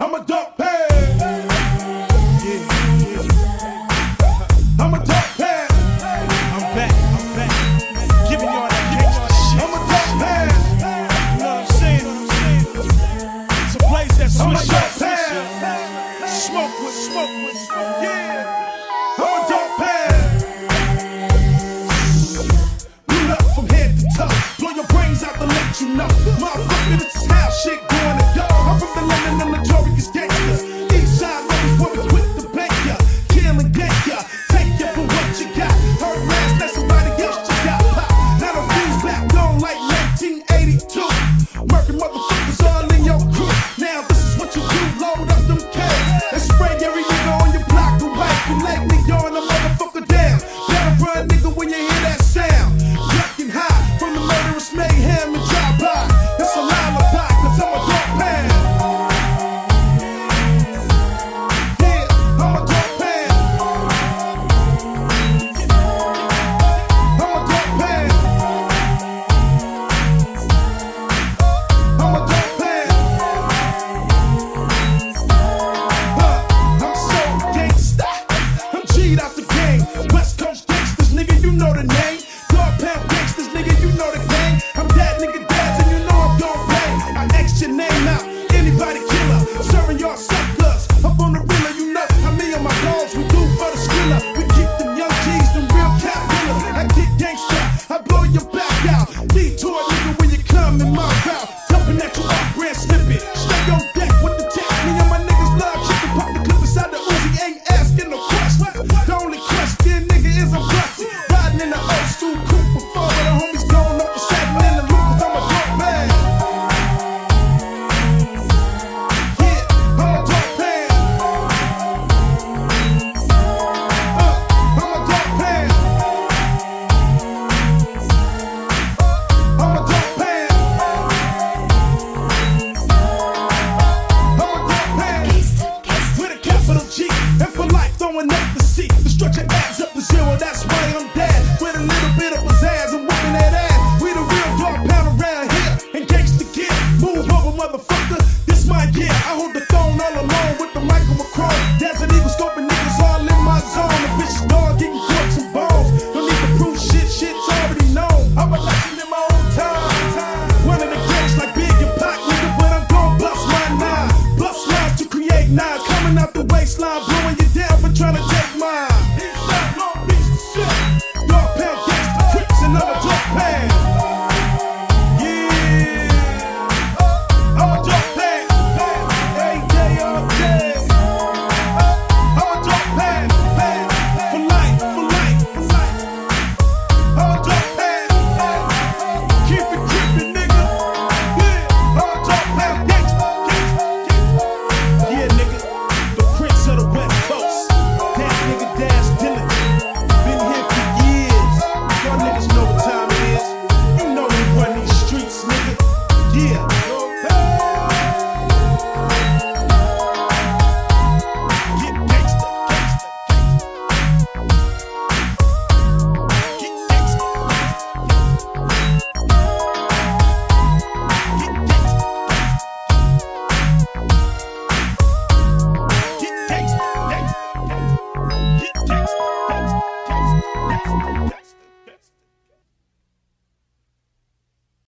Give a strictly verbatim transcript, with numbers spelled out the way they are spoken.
I'm a dog pad. Yeah, yeah. I'm a dog pad. I'm back, I'm back. Giving y'all that gangsta shit. I'm a dog pad. You know what I'm saying? It's a place that switch up. Smoke with, smoke with, smoke. Yeah. I'm a dog pad. Boot up from head to toe. Blow your brains out to let you know. Motherfucker, this is how shit going to go. I'm from the land of the notorious gangsters. East side niggas where we quit the bank ya. Kill and get ya. Take ya for what you got. Heard last that somebody else just got popped. Now the fuse back on like nineteen eighty-two. Murking motherfuckers all in your crew. Now this is what you do. Load up them cans and spray every nigga on your block to wipe your leg nigga on a motherfucker down. Better run nigga when you hear that sound. Ducking high from the murderous mayhem and drive by. It's a lullaby cause I'm a dog pad. Yeah, I'm a dog pad. I'm a dog pad. I'm a dog pad. Huh, I'm so gangsta. I'm G'd out the game. West Coast gangsters, nigga, you know the name. Dog pound gangsters, nigga, you know the game. I'm that nigga Daz and you know I'm gon' pay. I X your name out, anybody killer. Serving y'all suckers. Up on the reeler, you know how me and my dogs we do for the skriller. We keep them young G's, them real cat killers. I get gangsta, I blow your back out. Detour nigga when you come in my route. Jumping at you off brand snippet. Stay on deck with the tech. Me and my niggas love chicken. Pop the clip inside the Uzi, ain't asking no question. The only question, nigga, is I'm bustin'. Riding in the old school coupe before the homies going up the satin in the loop. Cause I'm a dog man. Yeah, I'm a dog man. Uh, I'm a dog man. I'm a dog man. I'm a dog man. With a capital G, and for life throwing up the C. The structure adds up to zero, that's why I'm dead. With a little bit of pizzazz and whipping that ass. We the real dog pound around here, and gangsta gear. Move over, motherfucker, this my year. I hold the throne all alone with the microphone. Daz and Eagle scoping niggas all in my zone. The bitches dog getting forks and bones. Don't need to prove shit, shit's already known. I'm a legend in my own time. One of the gangs like Big and Pac, nigga, but I'm gon' bust my nine. Bust lines to create nines, coming out the waistline.